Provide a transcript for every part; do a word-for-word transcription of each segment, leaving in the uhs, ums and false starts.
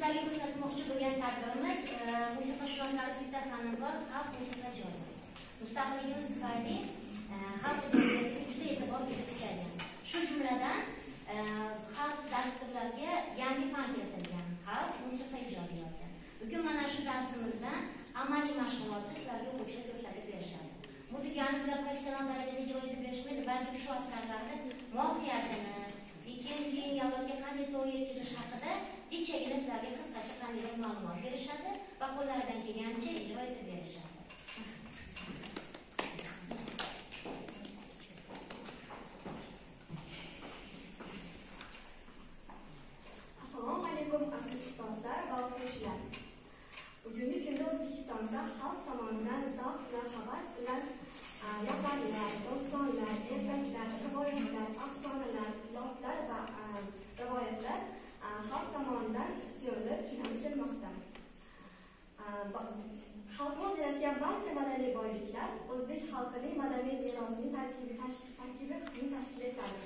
sizlarga ko'rsatmoqchi bo'lgan tadbirimiz musiqashunoslar bitta xonadon xalq musiqa ijodi. Mustaqilligimiz tufayli xalq ijodiga juda e'tibor juda kuchaygan. Shu jumladan xalq dasturlariga yangi fan keltirilgan xalq musiqa ijodiyoti. Bugun mana shu darsimizda amaliy mashg'ulotni sizlarga o'quvchilar ko'rsatib berishadi. Bu degani bilan professional darajada ijro etib berishmaydi, balki shu asarlarni mohiyatini, lekin keyingi avlodga qanday to'g'ri yetkazish haqida kechagina sizlarga qisqacha qanday ma'lumot berishadi va qo'llaridan kelgancha ijro etib berishadi. Assalomu alaykum aziz ustozlar va o'quvchilar. Bugungi kunda O'zbekistonda xalq tomonidan zavq va havas bilan laparlar, dostonlar, ertaklar, rivoyatlar, afsonalar, loflar va rivoyatlar xalq tomonidan ziyolab kinotilmoqda. Xalqimiz yaratgan barcha madaniy boyliklar o'zbek xalqining madaniy merosining tarkibi tarkibi qismini tashkil etadi.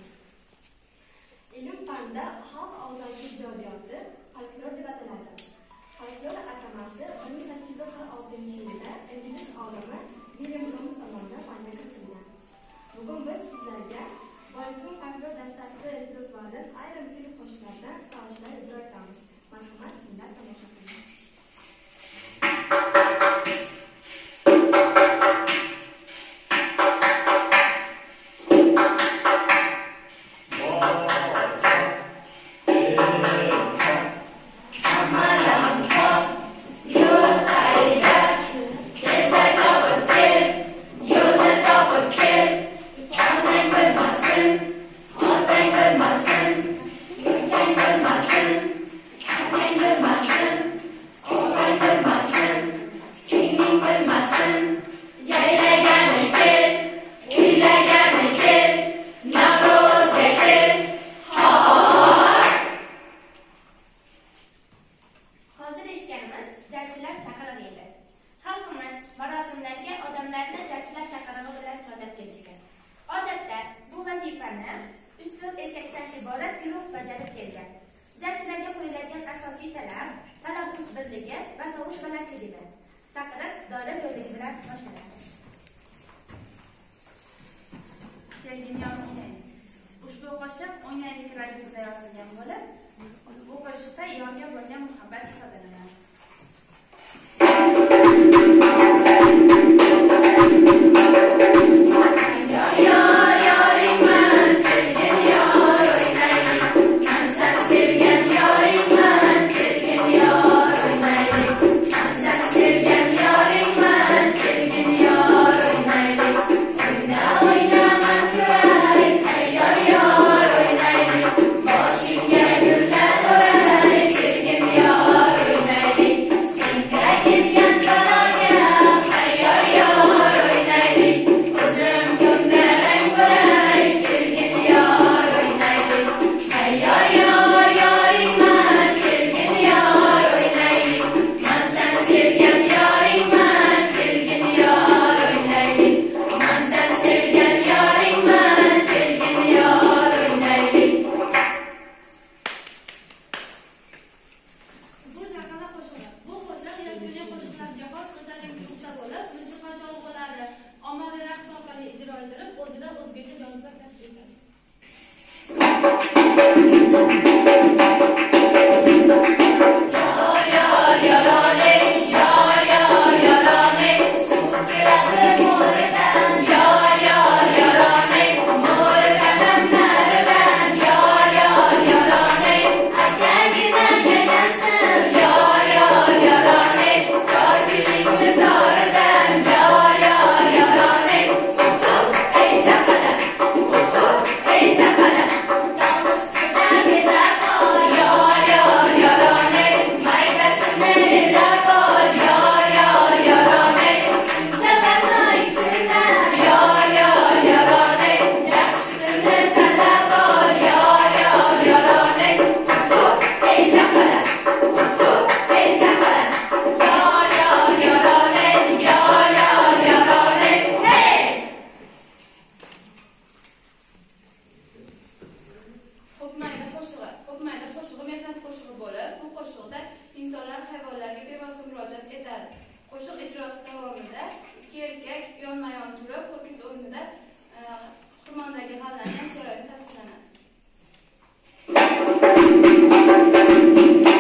Ilm fanda xalq og'zaki ijodiyoti folklor deb ataladi. Folklor atamasi bir ming sakkiz yuz qirq oltinchi yilda ingliz olimi William Thomas tomonidan fanga kiritilgan. Bugun biz sizlarga Boysun folklor dastasi repertuaridan ayrim kuy qo'shiqlardan toshlar ijro etamiz. Marhamat, dinlab tomosha qiling. Boshingga gullar o'ray, kirgin yor o'ynaylik. qo'shiqda insonlar hayvonlarga bevosita murojaat etadi. Qo'shiq ijrosi davomida ikki erkak yonma-yon turib, ho'kiz o'rnida xirmondagi g'allani yashiradi tasvirlanadi.